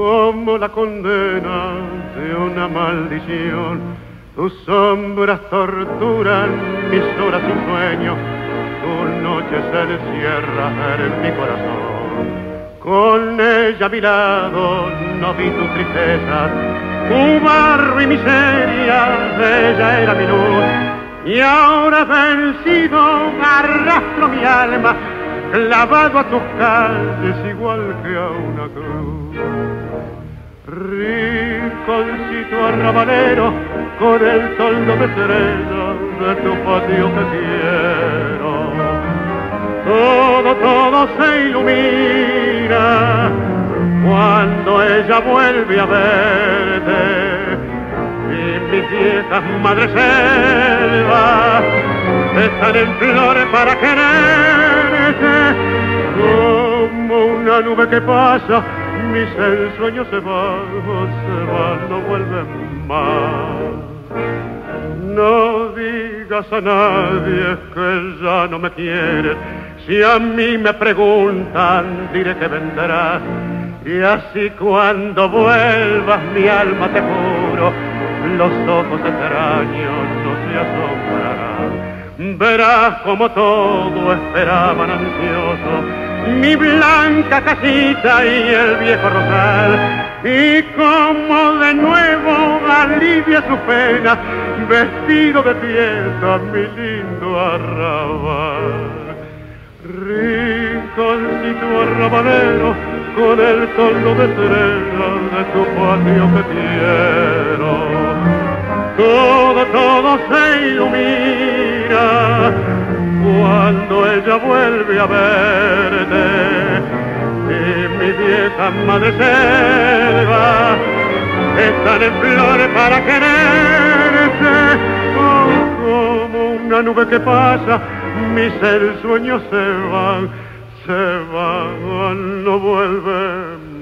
como la condena de una maldición. Tus sombras torturan mis horas sin sueño, tu noche se encierra en mi corazón. Con ella a mi lado no vi tus tristezas, tu barro y miseria, ella era mi luz. Y ahora vencido arrastro mi alma, clavado a tus calles igual que a una cruz. Rinconcito arrabalero, con el toldo de estrellas de tu patio que quiero. Todo se ilumina cuando ella vuelve a verte. Y mis viejas madreselvas están en flores para quererte. Como una nube que pasa, mis ensueños se van, no vuelven más. No digas a nadie que ya no me quieres, si a mí me preguntan diré que vendrás. Y así cuando vuelvas mi alma te juro, los ojos extraños no se asombrarán. Verás como todo esperaban ansioso, mi blanca casita y el viejo rosal, y como de nuevo alivia su pena, vestido de fiesta mi lindo arrabal. Rinconcito arrabalero, con el toldo de estrellas de tu patio que quiero. Todo se ilumina cuando ella vuelve a verte. Y mi vieja madreselva están en flores para quererte. Oh, como una nube que pasa, mis ensueños se van, no vuelven